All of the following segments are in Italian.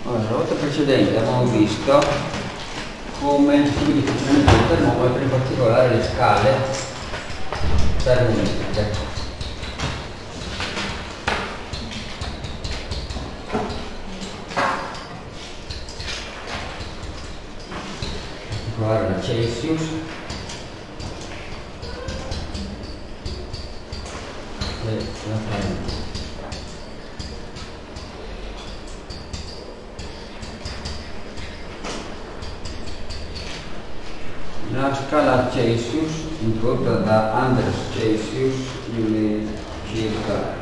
Allora, la volta precedente abbiamo visto come si studi il funzionamento del termometro, in particolare le scale termometriche. Guarda Celsius, e la Fahrenheit. La scala Celsius, introdotta da Anders Celsius nel circa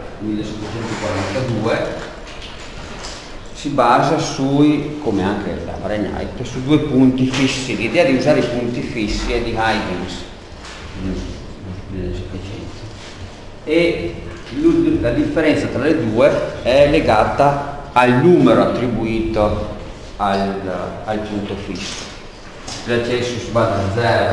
1742, si basa sui, come anche la Fahrenheit, su due punti fissi. L'idea di usare i punti fissi è di Huygens nel 1700, e la differenza tra le due è legata al numero attribuito al punto fisso. La Celsius va da 0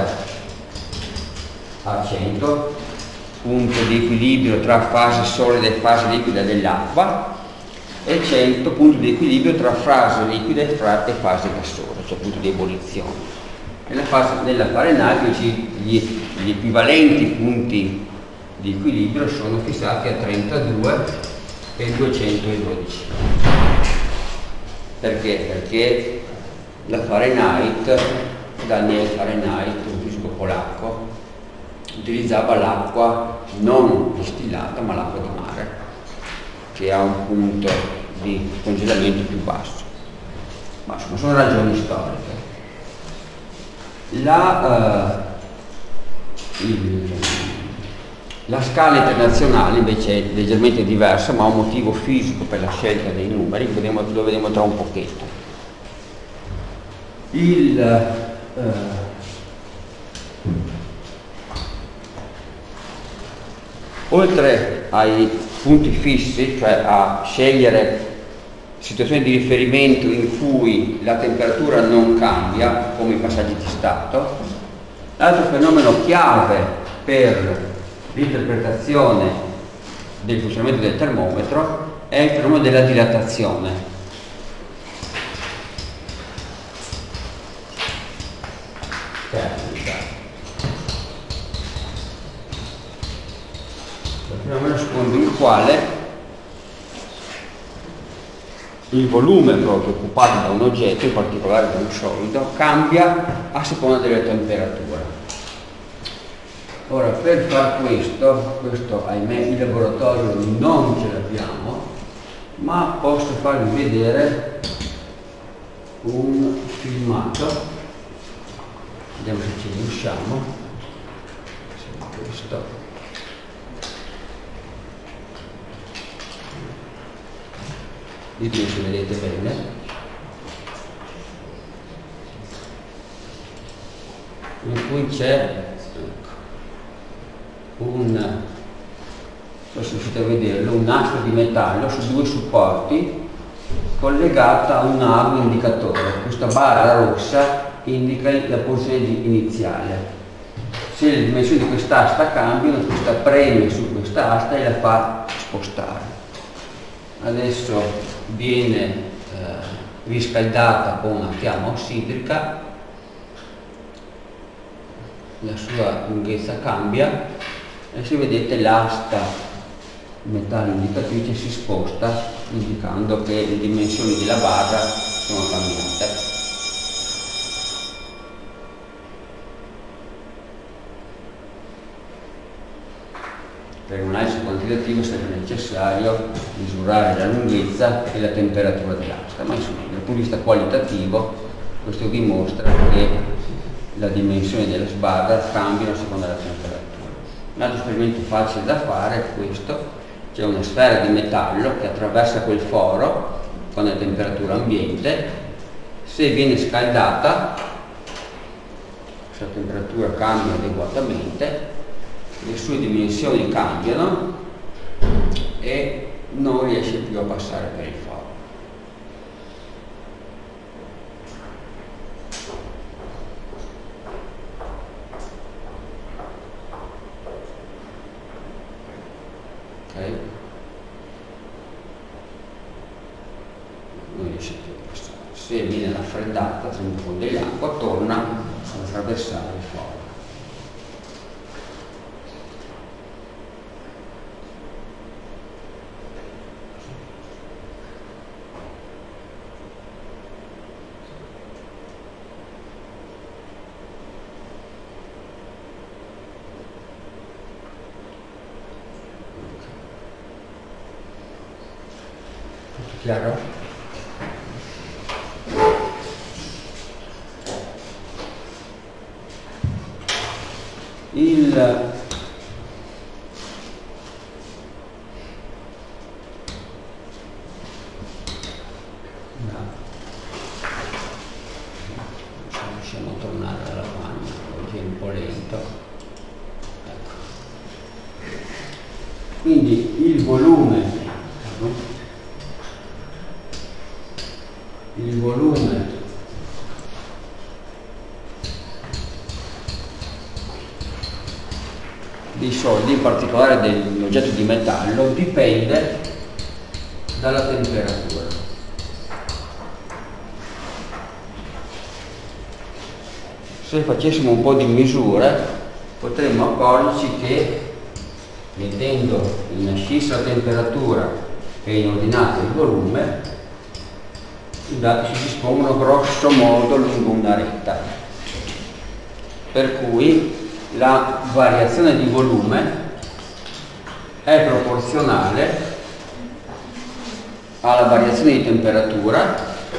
a 100, punto di equilibrio tra fase solida e fase liquida dell'acqua, e 100 punto di equilibrio tra fase liquida e fase gassosa, cioè punto di ebollizione. Nella Fahrenheit gli equivalenti punti di equilibrio sono fissati a 32 e 212. Perché? Perché la Fahrenheit, Daniel Fahrenheit, un fisico polacco, utilizzava l'acqua non distillata ma l'acqua di mare, che ha un punto di congelamento più basso. Ma insomma sono ragioni storiche. La scala internazionale invece è leggermente diversa, ma ha un motivo fisico per la scelta dei numeri, lo vedremo tra un pochetto. Oltre ai punti fissi, cioè a scegliere situazioni di riferimento in cui la temperatura non cambia, come i passaggi di stato, l'altro fenomeno chiave per l'interpretazione del funzionamento del termometro è il fenomeno della dilatazione. Fenomeno secondo il quale il volume proprio occupato da un oggetto, in particolare da un solido, cambia a seconda della temperatura. Ora, per far questo ahimè in laboratorio non ce l'abbiamo, ma posso farvi vedere un filmato, vediamo se ci riusciamo. Questo. Ditemi se vedete bene. In cui c'è forse riuscite a vederlo, un nastro di metallo su due supporti collegata a un ago indicatore. Questa barra rossa indica la posizione iniziale. Se le dimensioni di quest'asta cambiano, questa preme su quest'asta e la fa spostare. Adesso viene riscaldata con una fiamma ossidrica, la sua lunghezza cambia e se vedete l'asta metallo indicatrice si sposta, indicando che le dimensioni della barra sono cambiate. Per un'analisi quantitativa sarebbe necessario misurare la lunghezza e la temperatura dell'asta, ma insomma dal punto di vista qualitativo questo dimostra che la dimensione della sbarra cambia a seconda della temperatura. Un altro esperimento facile da fare è questo: c'è una sfera di metallo che attraversa quel foro con la temperatura ambiente, se viene scaldata, se la temperatura cambia adeguatamente, le sue dimensioni cambiano e non riesce più a passare per il foro. Ok? non riesce più a passare. Se viene raffreddata, sempre con dell'acqua, torna ad attraversare il foro. Chiaro? Riusciamo a tornare alla lavagna, oggi è un po' lento. Ecco. Quindi il volume dei solidi, in particolare dell'oggetto di metallo, dipende dalla temperatura. Se facessimo un po' di misure potremmo accorgerci che, mettendo in ascissa la temperatura e in ordinate il volume, i dati si dispongono grosso modo lungo una retta, per cui la variazione di volume è proporzionale alla variazione di temperatura,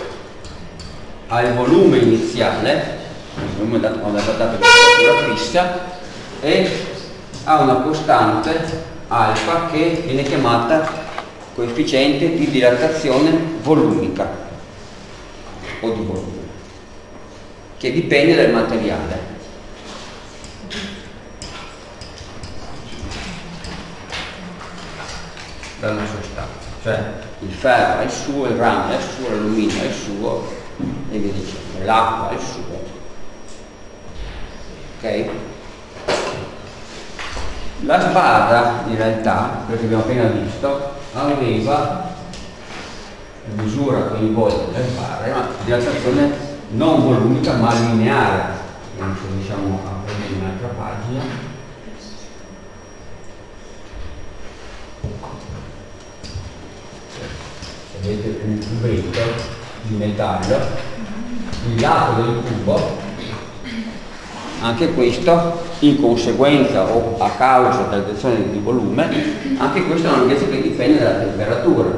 al volume iniziale, il volume dato quando è dato temperatura fissa, e a una costante alfa che viene chiamata coefficiente di dilatazione volumica o di volume, che dipende dal materiale. Dalla sostanza, cioè il ferro ha il suo, il rame ha il suo, l'alluminio ha il suo e via dicendo, l'acqua ha il suo. Ok? La sbarra in realtà, quello che abbiamo appena visto, aveva la misura coinvolta delle sbarre, ma dilatazione non volumica ma lineare. Se riusciamo a prendere un'altra pagina. Vedete un cubetto di metallo, il lato del cubo, anche questo in conseguenza o a causa della direzione di volume, anche questa è una lunghezza che dipende dalla temperatura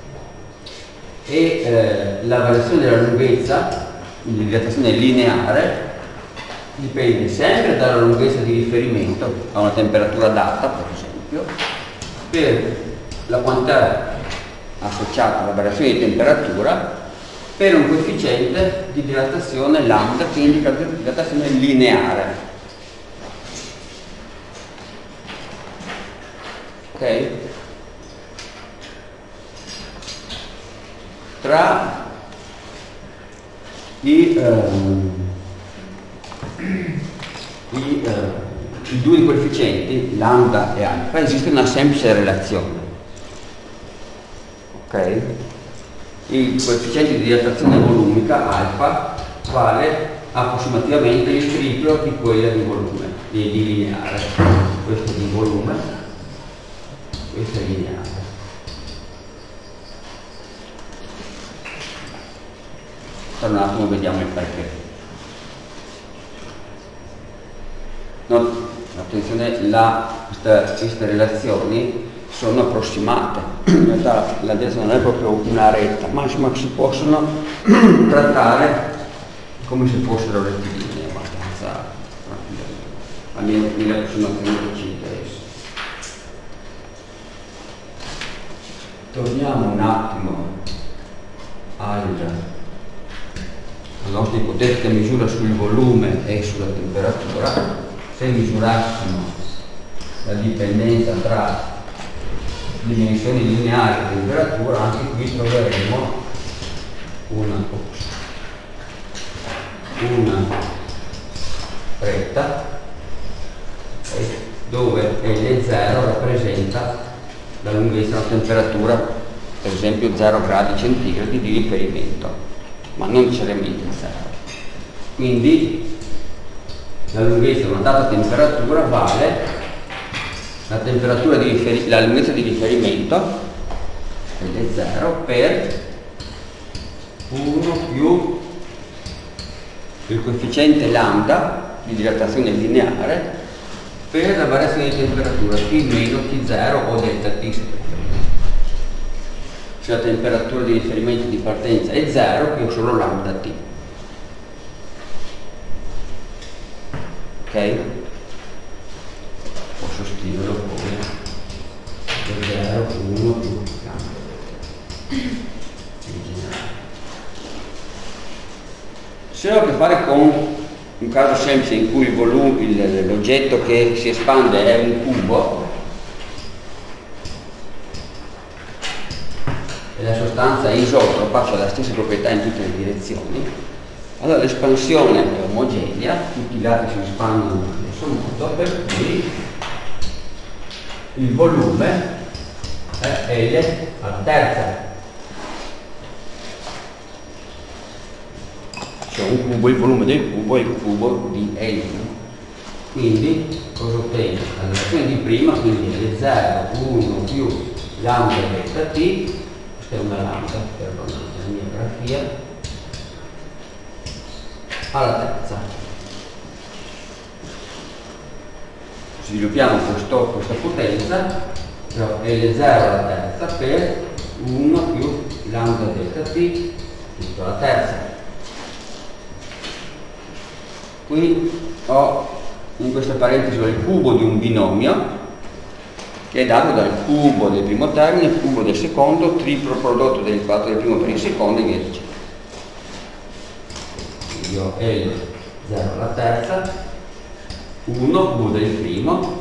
e la variazione della lunghezza di dilatazione lineare dipende sempre dalla lunghezza di riferimento a una temperatura data, per esempio, per la quantità associata alla variazione di temperatura, per un coefficiente di dilatazione lambda che indica la dilatazione lineare. Ok? Tra i due coefficienti, lambda e alfa, esiste una semplice relazione. Ok? Il coefficiente di dilatazione volumica alfa vale approssimativamente il triplo di quella di volume, di lineare. Questo è di volume, questo è lineare. Tra un attimo vediamo il perché. No, attenzione, queste relazioni sono approssimate, in realtà la destra non è proprio una retta, ma insomma si possono trattare come se fossero rettilinee, abbastanza tranquillamente, almeno nelle approssimazioni che ci interessa. Torniamo un attimo alla nostra ipotetica misura sul volume e sulla temperatura. Se misurassimo la dipendenza tra dimensioni lineari e temperatura, anche qui troveremo una retta dove L0 rappresenta la lunghezza della temperatura per esempio 0 gradi centigradi di riferimento, ma non necessariamente 0. Quindi la lunghezza di una data temperatura vale la lunghezza di riferimento, ed è 0, per 1 più il coefficiente lambda di dilatazione lineare per la variazione di temperatura T meno T0 o delta T, se preferite. Se la temperatura di riferimento di partenza è 0, qui ho solo lambda T. Ok? Posso scriverlo come 0, 1 più lambda in generale. Se ho a che fare con un caso semplice in cui l'oggetto che si espande è un cubo e la sostanza è isotropa, cioè la stessa proprietà in tutte le direzioni, allora l'espansione è omogenea, tutti i lati si espandono nello stesso modo, per cui il volume è L alla terza. Cioè un cubo, il volume del cubo è il cubo di L. Quindi cosa ottengo? La relazione di prima, quindi L0, 1 più lambda delta T, questa è una lambda, perdonate la mia grafia, alla terza. Sviluppiamo questa potenza, L0 alla terza per 1 più lambda delta T tutto alla terza. Qui ho in questa parentesi il cubo di un binomio che è dato dal cubo del primo termine, cubo del secondo, triplo prodotto del fatto del primo per il secondo e via dicendo. Quindi ho L0 alla terza, 1 cubo del primo,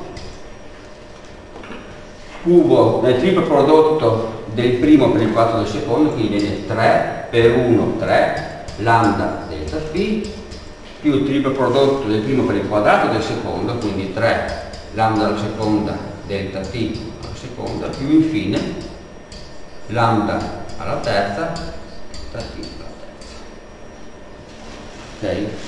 cubo del triplo prodotto del primo per il quadro del secondo, quindi viene 3 per 1, 3, lambda delta T, più il triplo prodotto del primo per il quadrato del secondo, quindi 3 lambda alla seconda delta T alla seconda, più infine lambda alla terza delta T alla terza. Ok?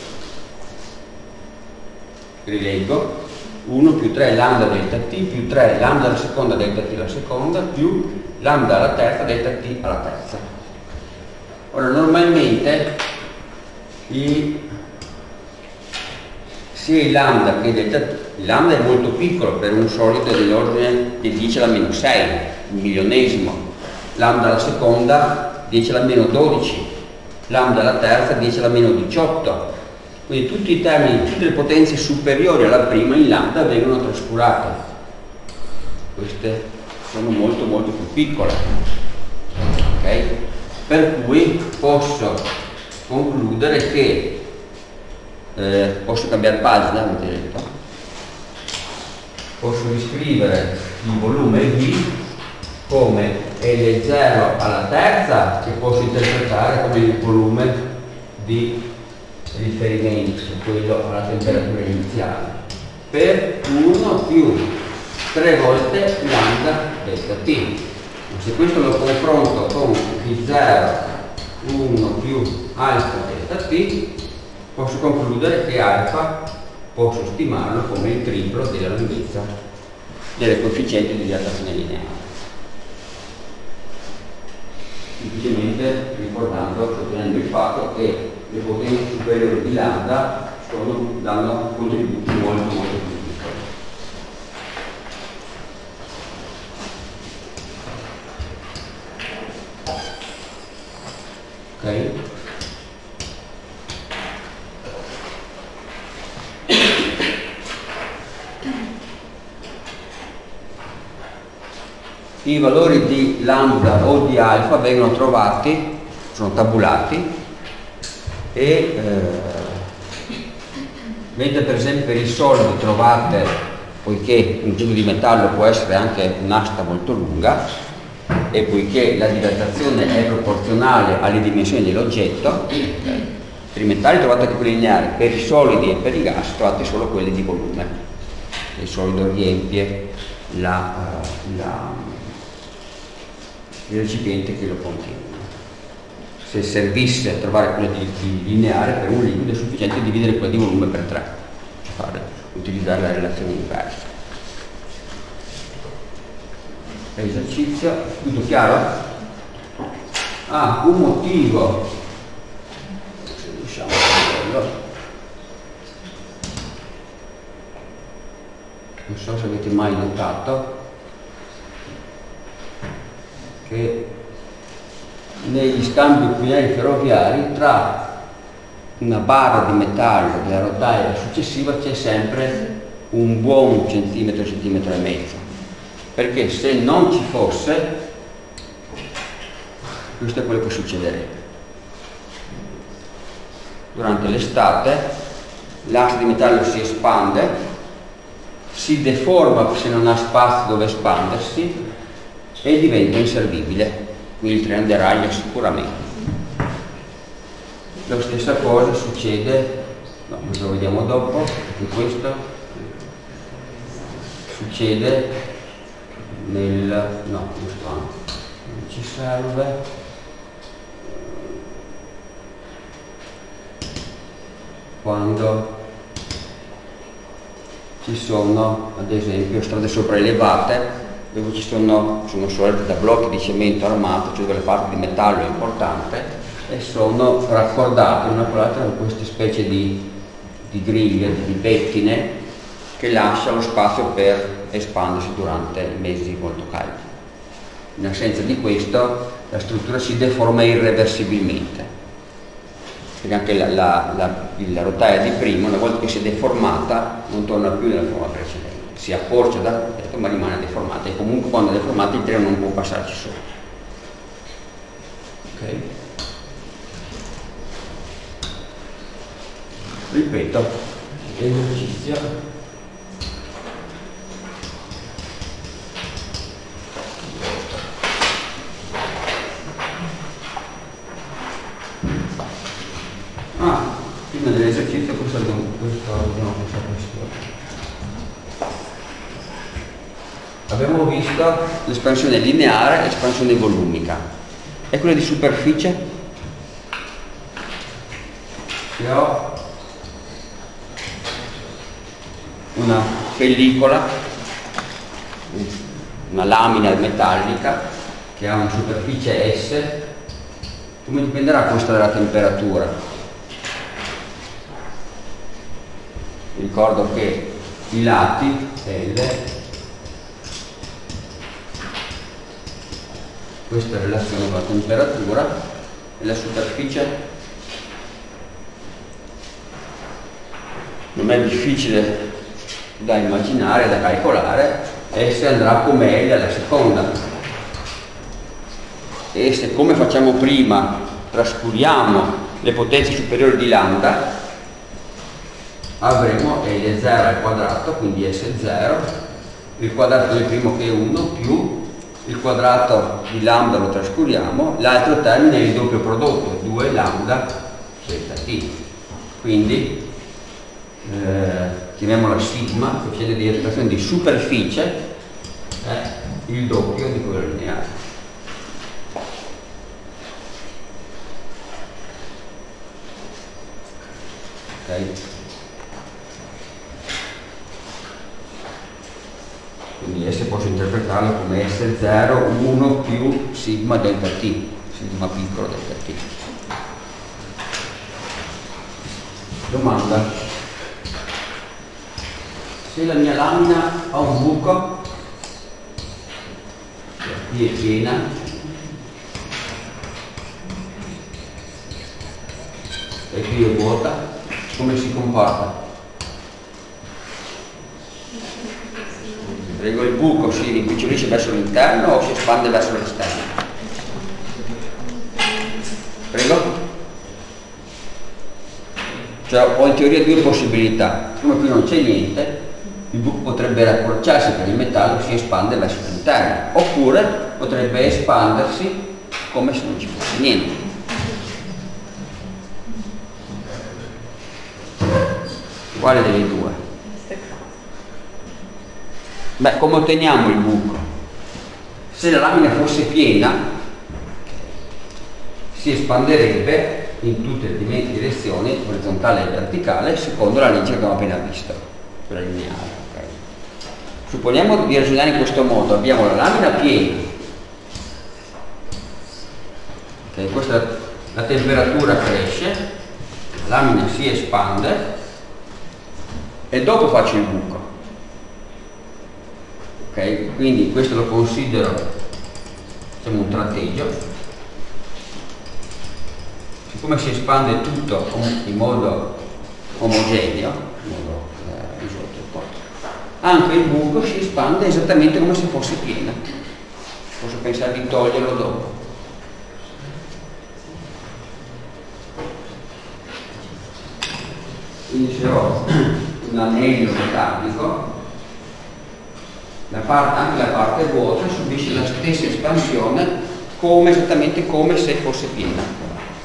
Rileggo: 1 più 3 lambda delta T più 3 lambda alla seconda delta T alla seconda più lambda alla terza delta T alla terza. Ora normalmente sia il lambda che delta T, il lambda è molto piccolo per un solido dell'ordine di 10 alla meno 6, un milionesimo, lambda alla seconda 10 alla meno 12, lambda alla terza 10 alla meno 18. Quindi tutti i termini, tutte le potenze superiori alla prima in lambda vengono trascurate. Queste sono molto molto più piccole. Okay? Per cui posso concludere che posso cambiare pagina, avete detto? Posso riscrivere il volume V come L0 alla terza, che posso interpretare come il volume di riferimento, quello alla temperatura iniziale, per 1 più 3 volte lambda delta T. Se questo lo confronto con T0 1 più alfa delta T, posso concludere che alfa posso stimarlo come il triplo della lunghezza del coefficiente di dilatazione lineare. Semplicemente ricordando, sostenendo il fatto che le potenze superiori di lambda danno contributi molto molto più piccoli. Ok? I valori di lambda o di alfa vengono trovati, sono tabulati, e mentre per esempio per il solido trovate, poiché un tubo di metallo può essere anche un'asta molto lunga e poiché la dilatazione è proporzionale alle dimensioni dell'oggetto, per i metalli trovate anche quelli lineari, per i solidi e per i gas trovate solo quelli di volume. Il solido riempie il recipiente che lo contiene. Se servisse a trovare quella di lineare per un liquido è sufficiente dividere quella di volume per 3, cioè utilizzare la relazione inversa. Esercizio, tutto chiaro? Ah, un motivo, se riusciamo a vederlo, non so se avete mai notato che negli scambi binari ferroviari tra una barra di metallo della rotaia successiva c'è sempre un buon centimetro, centimetro e mezzo, perché se non ci fosse, questo è quello che succederebbe. Durante l'estate l'asse di metallo si espande, si deforma se non ha spazio dove espandersi e diventa inservibile, quindi il treno deraglia sicuramente. La stessa cosa succede, no, lo vediamo dopo, anche questo succede nel, no, questo anche non ci serve. Quando ci sono ad esempio strade sopraelevate dove sono sorrette da blocchi di cemento armato, cioè dove la parte di metallo è importante, e sono raccordate una con l'altra con queste specie di griglie, di pettine che lascia lo spazio per espandersi durante i mesi molto caldi. In assenza di questo la struttura si deforma irreversibilmente, perché anche la rotaia di prima, una volta che si è deformata, non torna più nella forma precedente, si accorcia dal tetto ma rimane deformata, e comunque quando è deformata il treno non può passarci sopra. Ok? Ripeto, esercizio. Prima dell'esercizio questo abbiamo questa questione. Abbiamo visto l'espansione lineare e l'espansione volumica. E quella di superficie? Se ho una pellicola, una lamina metallica che ha una superficie S, come dipenderà questa dalla temperatura? Vi ricordo che i lati L, questa è relazione con la temperatura, e la superficie non è difficile da immaginare, da calcolare, S andrà come L alla seconda, e se come facciamo prima trascuriamo le potenze superiori di lambda, avremo L0 al quadrato, quindi S0, il quadrato del primo che è 1 più il quadrato di lambda lo trascuriamo, l'altro termine è il doppio prodotto, 2 lambda zt. Quindi chiamiamola sigma, coefficiente di rotazione di superficie, è il doppio di quello lineare. Ok? Quindi S posso interpretarlo come S0 1 più sigma delta T, sigma piccolo delta T. Domanda: se la mia lamina ha un buco, qui è piena, e qui è vuota, come si comporta? Prego, il buco si rimpicciolisce verso l'interno o si espande verso l'esterno? Prego? Cioè ho in teoria due possibilità. Siccome qui non c'è niente, il buco potrebbe raccorciarsi per il metallo, si espande verso l'interno, oppure potrebbe espandersi come se non ci fosse niente. Quale delle due? Beh, come otteniamo il buco? Se la lamina fosse piena, si espanderebbe in tutte le direzioni, orizzontale e verticale, secondo la legge che abbiamo appena visto, quella lineare. Okay. Supponiamo di ragionare in questo modo: abbiamo la lamina piena, okay, la temperatura cresce, la lamina si espande e dopo faccio il buco. Okay? Quindi questo lo considero, diciamo, un tratteggio. Siccome si espande tutto in modo omogeneo, in modo isotropo, anche il buco si espande esattamente come se fosse pieno. Posso pensare di toglierlo dopo. Quindi se ho un anello metallico, anche la parte vuota subisce la stessa espansione esattamente come se fosse piena.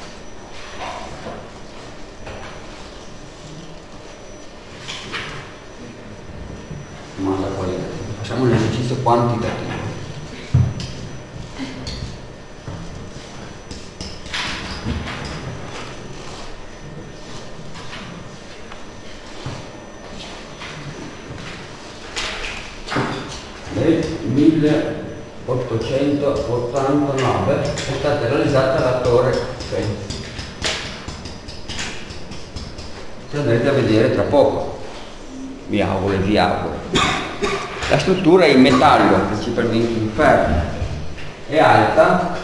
Facciamo un esercizio quantitativo. Nel 1889 è stata realizzata la torre Eiffel, che andrete a vedere tra poco, mi auguro e vi auguro. La struttura è in metallo, principalmente in ferro, è alta,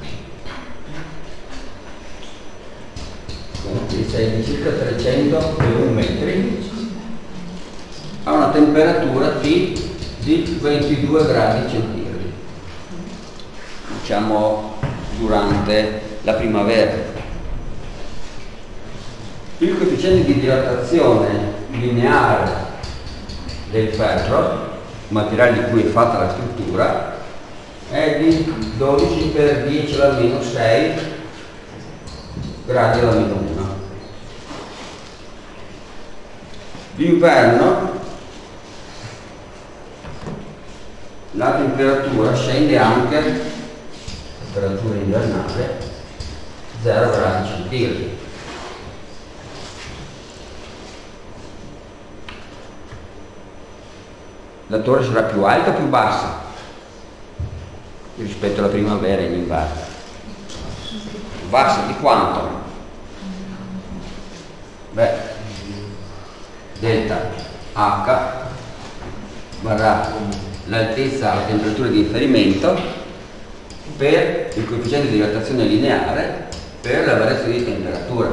di circa 301 metri, ha una temperatura T di 22 gradi centigradi, diciamo durante la primavera. Il coefficiente di dilatazione lineare del ferro, materiale di cui è fatta la struttura, è di 12 per 10 alla meno 6 gradi alla meno 1. D'inverno la temperatura scende anche, temperatura invernale, 0 gradi centigradi. La torre sarà più alta o più bassa rispetto alla primavera e all'inverno? Bassa di quanto? Beh, delta H varrà l'altezza, la temperatura di riferimento per il coefficiente di dilatazione lineare per la variazione di temperatura.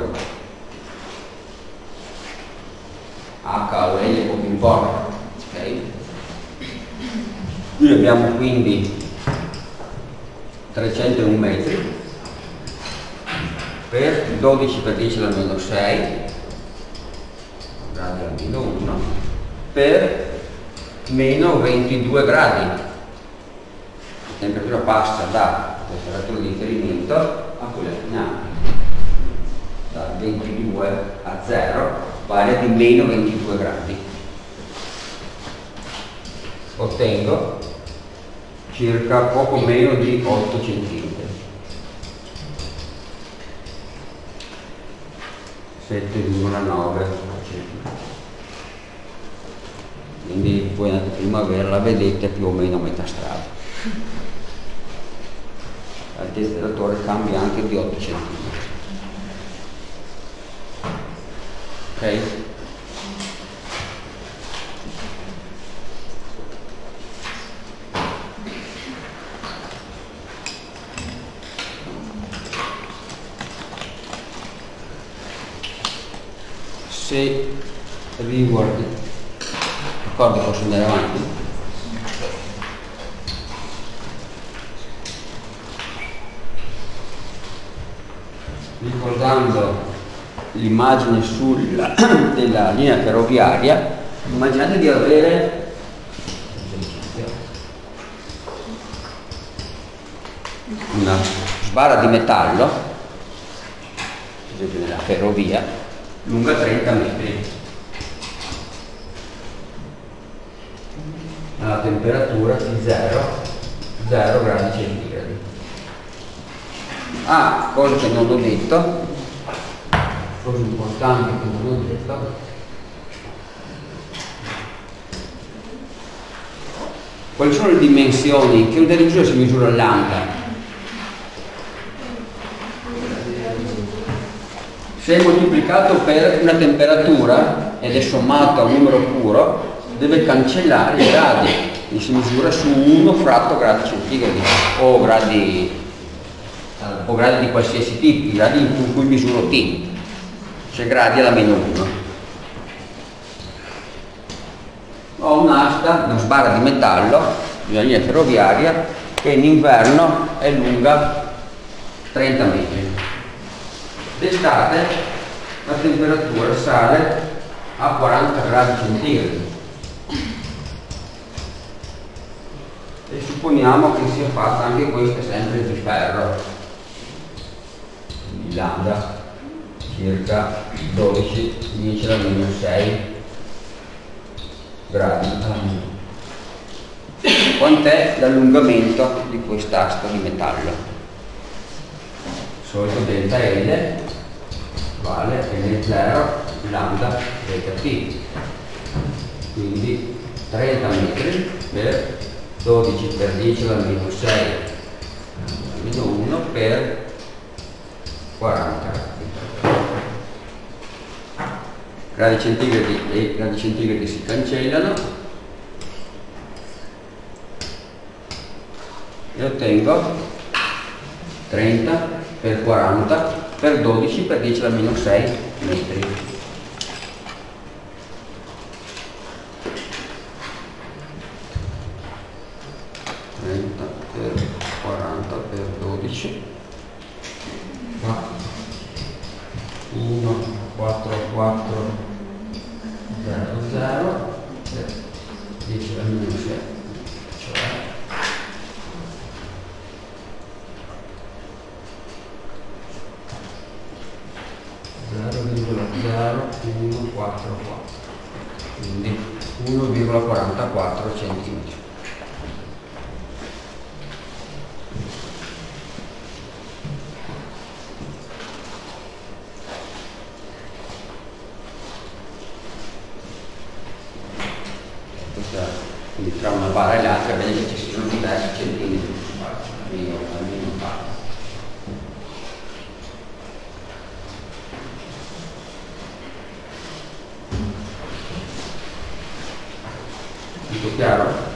H o L poco importa. Okay? Qui abbiamo quindi 301 metri per 12 per 10 alla meno 6 gradi alla meno 1 per meno 22 gradi. La temperatura passa da temperatura di riferimento a quella finale, da 22 a 0, varia di meno 22 gradi. Ottengo circa poco meno di 8 cm, 7,9 cm. Quindi voi nella primavera la vedete più o meno a metà strada. L'altezza della torre cambia anche di 8 cm. Ok? Se riguardi, d'accordo, posso andare avanti? Ricordando l'immagine della linea ferroviaria, immaginate di avere una sbarra di metallo, ad esempio nella ferrovia, lunga 30 metri, alla temperatura di 0 gradi centigradi. cosa che non ho detto, cosa importante che non ho detto, quali sono le dimensioni che un televisore si misura lambda? Se è moltiplicato per una temperatura ed è sommato a un numero puro, deve cancellare i gradi e si misura su 1 fratto gradi centigradi o gradi di qualsiasi tipo, i gradi in cui misuro T, cioè gradi alla meno 1. Ho un'asta, una sbarra di metallo, di una linea ferroviaria, che in inverno è lunga 30 metri. D'estate la temperatura sale a 40 gradi centigradi e supponiamo che sia fatta anche questa sempre di ferro, di lambda, circa 12, 10 alla meno 6 gradi alla meno. Quant'è l'allungamento di quest'asta di metallo? Solito delta L vale L0 lambda delta T, quindi 30 metri per 12 per 10 alla meno 6 meno 1 per 40 gradi centigradi, e gradi centigradi si cancellano e ottengo 30 per 40 per 12 per 10 alla meno 6 metri. Per 40 per 12 1 4 4 0 0 per 10 alla meno 6, cioè 0,0144, quindi 1,44 centimetri. Quindi tra una barra e l'altra vede che ci sono diversi centimetri di spazio, almeno un paio. Tutto chiaro?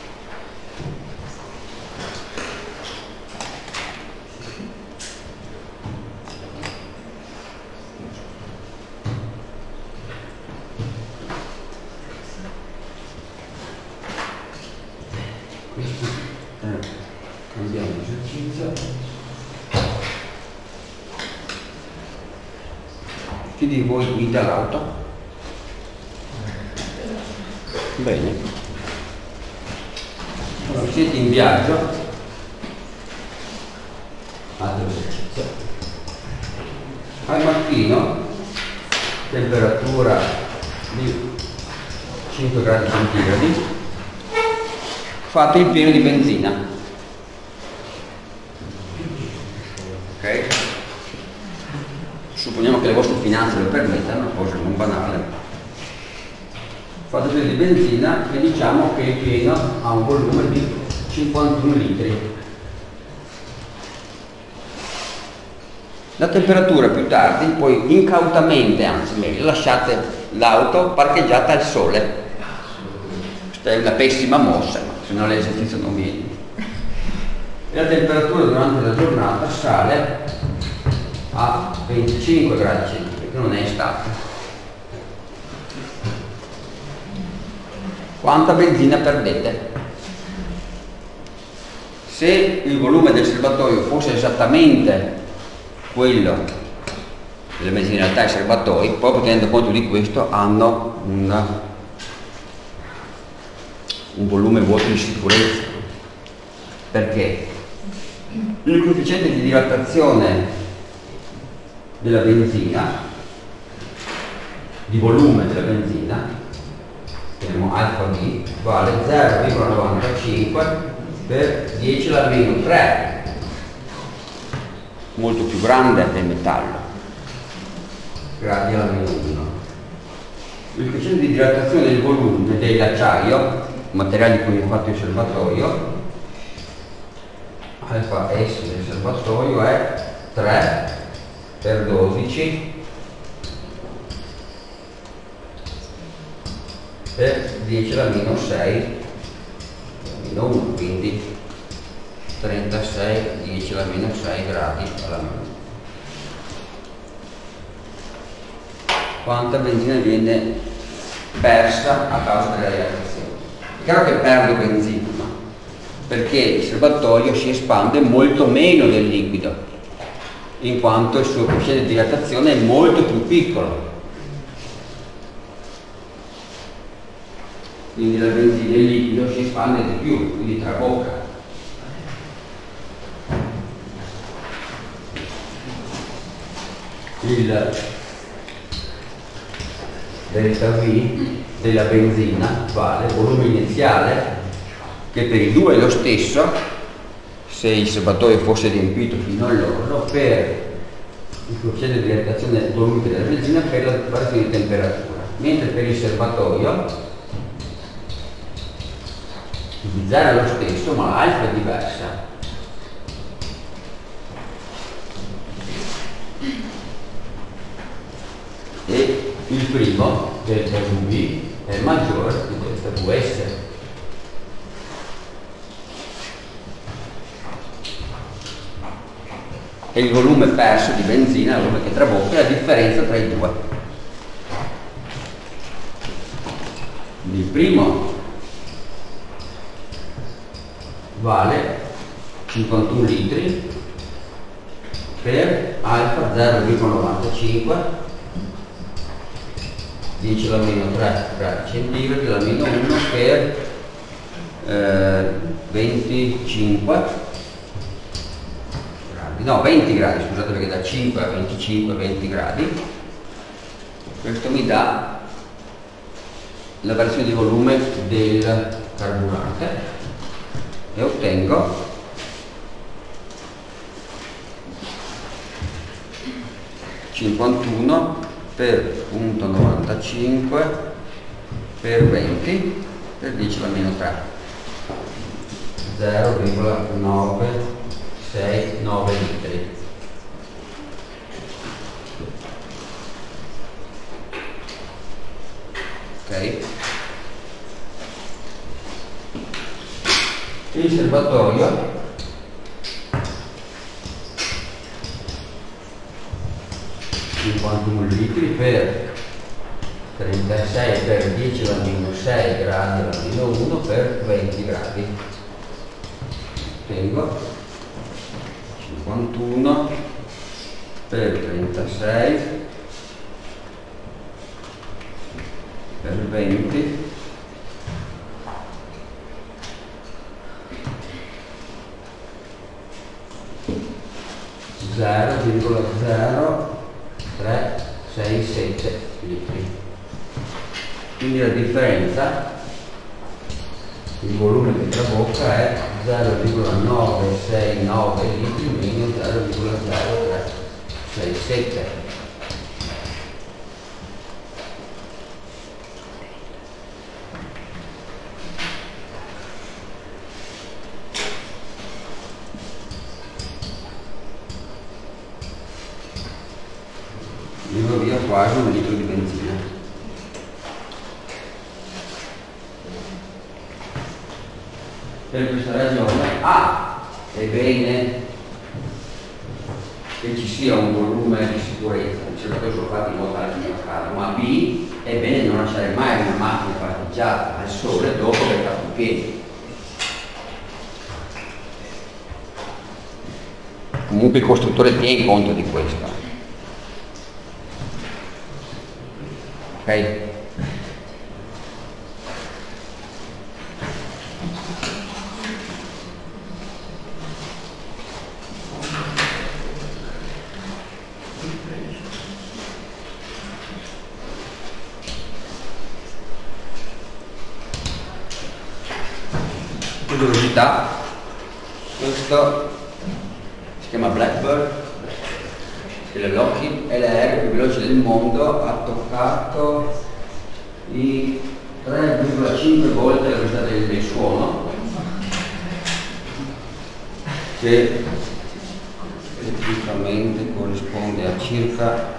Cambiamo esercizio. Chi di voi guida l'auto? Bene. Allora, siete in viaggio. Altro esercizio. Al mattino, temperatura di 5 gradi centigradi, fate il pieno di benzina. Ok? Supponiamo che le vostre finanze lo permettano, cosa non banale. Fate il pieno di benzina e diciamo che il pieno ha un volume di 51 litri. La temperatura più tardi, poi incautamente, anzi meglio, lasciate l'auto parcheggiata al sole. Questa è una pessima mossa, ma se no l'esercizio non viene. E la temperatura durante la giornata sale a 25 gradi centigradi, non è estate. Quanta benzina perdete? Se il volume del serbatoio fosse esattamente quello delle benzine, in realtà i serbatoi, proprio tenendo conto di questo, hanno un volume vuoto di sicurezza. Perché? Il coefficiente di dilatazione della benzina, di volume della benzina, chiamiamo alfa D, vale 0,95 per 10 alla meno 3. molto più grande del metallo, gradi alla meno 1. Il coefficiente di dilatazione del volume dell'acciaio, materiale di cui è fatto il serbatoio, alfa S del serbatoio è 3 per 12 per 10 alla meno 6 meno 1, quindi 36 10 alla meno 6 gradi alla meno 1. Quanta benzina viene persa a causa della reazione? È chiaro che perdo benzina, perché il serbatoio si espande molto meno del liquido, in quanto il suo coefficiente di dilatazione è molto più piccolo. Quindi la benzina, il liquido, si espande di più, quindi trabocca. Il delta V della benzina vale il volume iniziale, che per i due è lo stesso se il serbatoio fosse riempito fino all'orlo, per il coefficiente di dilatazione volumica della benzina per la variazione di temperatura, mentre per il serbatoio il Z è lo stesso ma l'alfa è diversa. E il primo, delta V, è maggiore di delta Vs. E il volume perso di benzina, il volume che trabocca, è la differenza tra i due. Il primo vale 51 litri per alfa 0,95, 10 alla meno 3 gradi centigradi, alla meno 1 per 25 gradi, no 20 gradi, scusate, perché da 5 a 25 20 gradi. Questo mi dà la variazione di volume del carburante e ottengo (51 per 0,95 per 20 per 10 alla meno 3, 0,969 litri. Ok? Il serbatoio litri per 36 per 10 alla meno 6 gradi alla meno 1 per 20 gradi. Tengo 51 per 36 per 20 0,0367 litri. Quindi la differenza, il volume che trabocca è 0,969 litri meno 0,0367. Vengo via quasi 1 litro di benzina. Per questa ragione è bene che ci sia un volume di sicurezza, il serbatoio sono fatti in modo tale che caldo, ma B, è bene non lasciare mai una macchina parcheggiata al sole dopo che è fatto in piedi. Comunque il costruttore tiene conto di questo. Ok? Curiosità, questo si chiama Blackbird il Lockheed è l'aereo più veloce del mondo, ha toccato i 3,5 volte la velocità del suono, che tecnicamente corrisponde a circa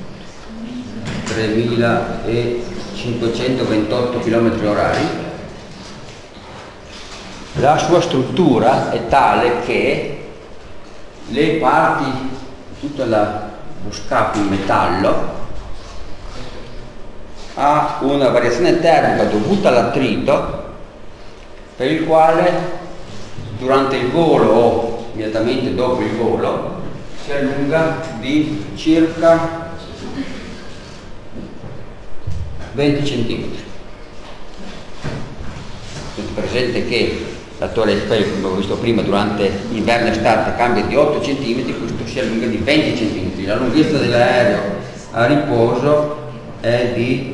3528 km/h. La sua struttura è tale che le parti, tutto lo scafo in metallo, ha una variazione termica dovuta all'attrito, per il quale durante il volo o immediatamente dopo il volo si allunga di circa 20 cm. Tenete presente che la torre Eiffel, come ho visto prima, durante inverno e estate cambia di 8 cm, questo si allunga di 20 cm. La lunghezza dell'aereo a riposo è di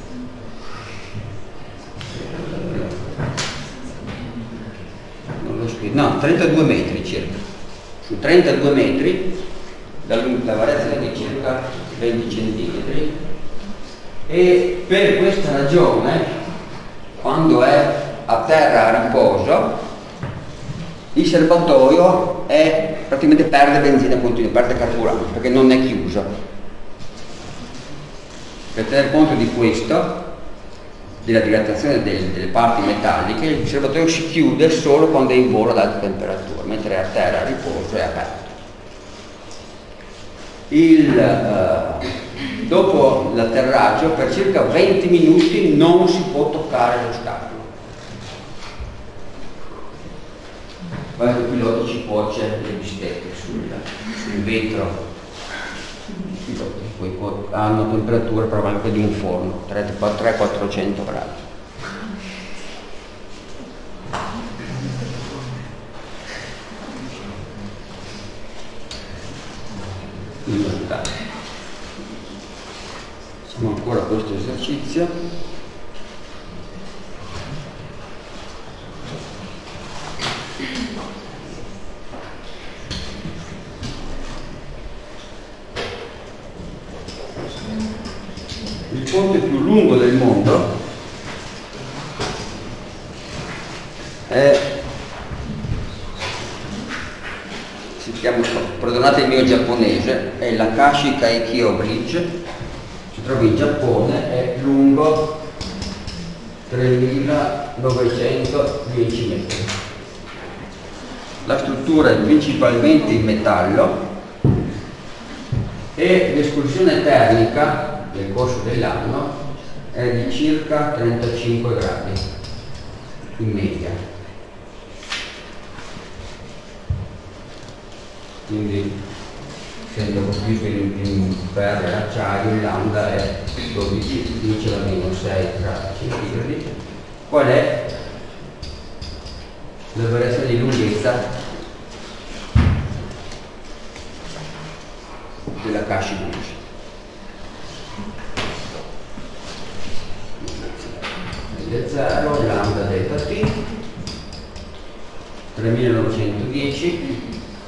no, 32 metri circa. Su 32 metri la variazione è di circa 20 cm, e per questa ragione quando è a terra a riposo il serbatoio praticamente perde benzina continua, perde carburante, perché non è chiuso. Per tener conto di questo, della dilatazione delle parti metalliche, il serbatoio si chiude solo quando è in volo ad alta temperatura, mentre è a terra a riposo è aperto. Dopo l'atterraggio per circa 20 minuti non si può toccare lo scafo. Poi il pilota ci cuoce le bistecche sul vetro. I piloti poi hanno temperatura probabilmente di un forno, 300-400 gradi. Facciamo ancora questo esercizio. Il ponte più lungo del mondo si chiama, perdonate il mio giapponese, è l'Akashi Kaikyo Bridge, si trova in Giappone, è lungo 3910 metri. La struttura è principalmente in metallo e l'escursione termica nel corso dell'anno è di circa 35 gradi in media. Quindi essendo costruito in ferro e acciaio, il lambda è 12, 10 alla meno 6 gradi centigradi. Qual è la variazione di lunghezza della Akashi Bridge? Del 0, lambda delta T 3910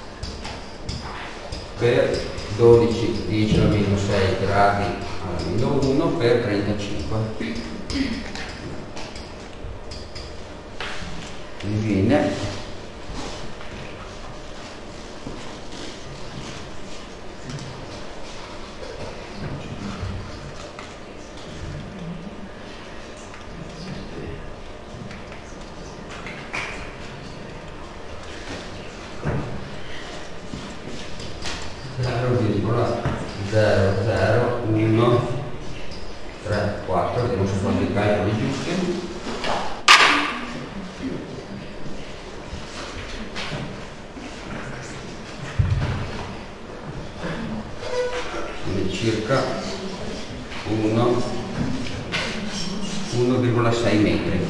per 12, 10 alla meno 6 gradi alla meno 1 per 35. Mi viene circa 1,6 metri.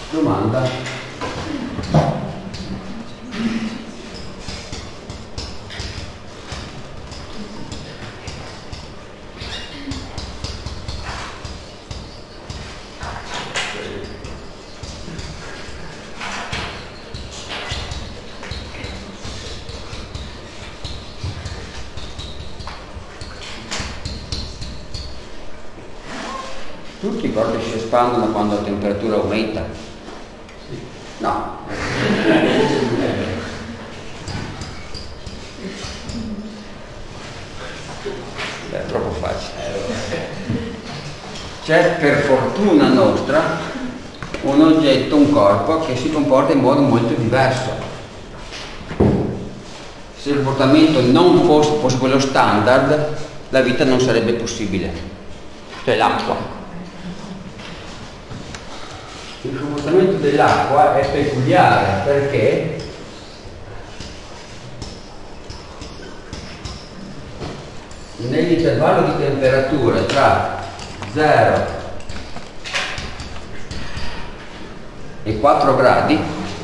Domanda? Tutti i corpi si espandono quando la temperatura aumenta? No. È troppo facile. C'è per fortuna nostra un oggetto, un corpo che si comporta in modo molto diverso. Se il comportamento non fosse quello standard, la vita non sarebbe possibile. Cioè l'acqua. Il comportamento dell'acqua è peculiare perché nell'intervallo di temperatura tra 0 e 4 gradi,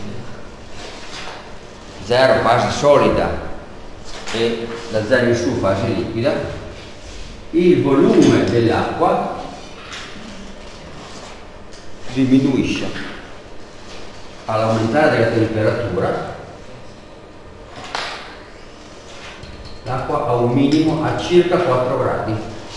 0 fase solida e da 0 in su fase liquida, il volume dell'acqua diminuisce all'aumentare della temperatura. L'acqua ha un minimo a circa 4 gradi.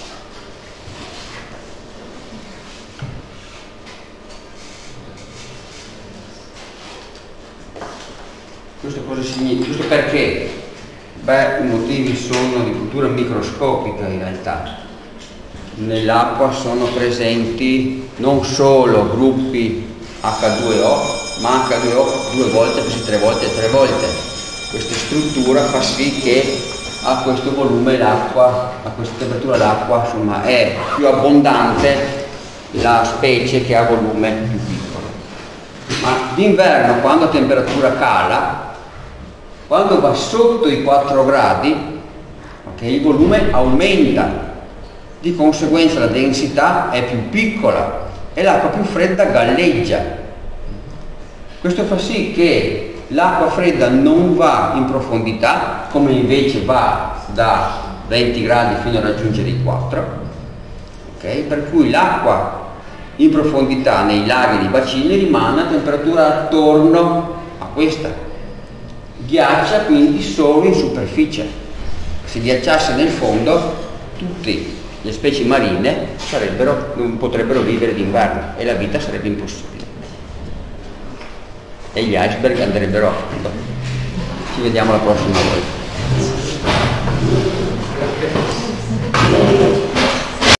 Questo cosa significa? Questo perché? Beh, i motivi sono di natura microscopica in realtà. Nell'acqua sono presenti non solo gruppi H2O, ma H2O 2 volte, questi 3 volte e 3 volte. Questa struttura fa sì che a questo volume l'acqua, a questa temperatura l'acqua, insomma, è più abbondante la specie che ha volume più piccolo. Ma d'inverno, quando la temperatura cala, quando va sotto i 4 gradi, okay, il volume aumenta. Di conseguenza la densità è più piccola e l'acqua più fredda galleggia. Questo fa sì che l'acqua fredda non va in profondità, come invece va da 20 gradi fino a raggiungere i 4, okay? Per cui l'acqua in profondità nei laghi e nei bacini rimane a temperatura attorno a questa. Ghiaccia quindi solo in superficie. Se ghiacciasse nel fondo, tutte le specie marine non potrebbero vivere d'inverno e la vita sarebbe impossibile. E gli iceberg andrebbero a fondo. Ci vediamo la prossima volta.